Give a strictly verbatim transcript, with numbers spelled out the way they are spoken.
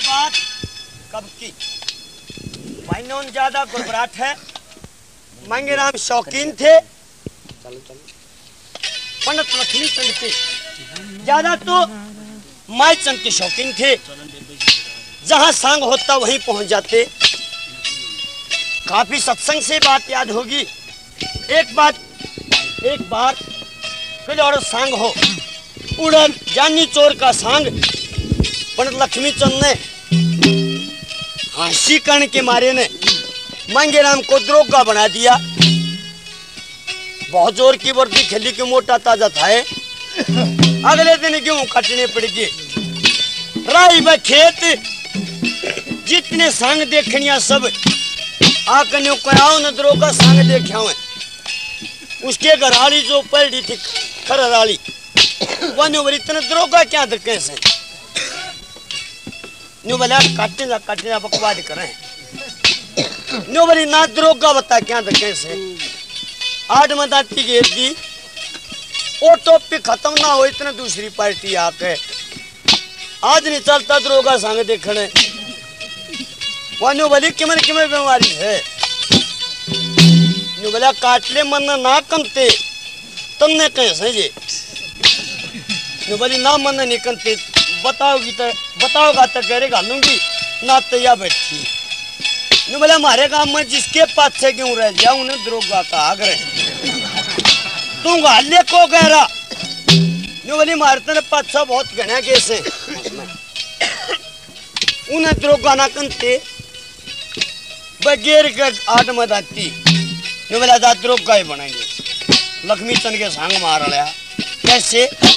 बात कब की भाई ज्यादा गुरबराट है। मांगेराम शौकीन थे पंडित लक्ष्मी चंद के, ज्यादा तो माई चंद के शौकीन थे। जहां सांग होता वहीं पहुंच जाते। काफी सत्संग से बात याद होगी। एक बात एक बार फिर और सांग हो उड़न जानी चोर का सांग पंडित लक्ष्मी चंद ने हांसी करने के मारे ने मांगेराम को द्रोगा बना दिया। बहुत जोर की वर्दी खेली के मोटा ताजा था। अगले दिन गेहूं काटने पड़ गए। राई व खेत जितने सांग देखनिया सब आकने कयाओ न द्रोगा सांग देखा हुए। उसके घर आली जो पलड़ी थी खरर आली वन इतने द्रोगा क्या था कैसे न्यू बोला काटने जा काटने जा बकवाद करें न्यू बोली ना द्रोगा बता क्या था कैसे। आठ मदाती घेर दी वो टॉप खत्म ना हो इतने दूसरी पार्टी आके आज नहीं चलता द्रोगा सांग देखने। न्यू बोली किमर किमर बीमारी है न्यू बोला काटले मन ना कमते तुमने कैसे ये न्यू बोली ना मन नहीं कमते बताओगी तो बताओगा तो गहरे घालूंगी ना तो या बैठी न्यू बोला हमारे गांव में जिसके पास से क्यों रह जाऊं उन्हें द्रोगा का आग्रह तू घाले को गहरा न्यू बोली मारे तेरे पास बहुत घना कैसे उन्हें द्रोगा ना कंते बगैर के आठ मदाती न्यू बोला द्रोगा ही बनाएंगे। लक्ष्मी चंद के सांग मार लिया कैसे